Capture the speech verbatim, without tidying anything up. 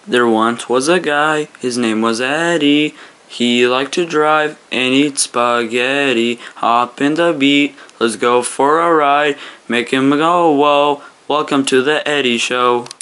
There once was a guy, his name was Eddie. He liked to drive and eat spaghetti. Hop in the beat, let's go for a ride. Make him go whoa. Welcome to the Eddie Show.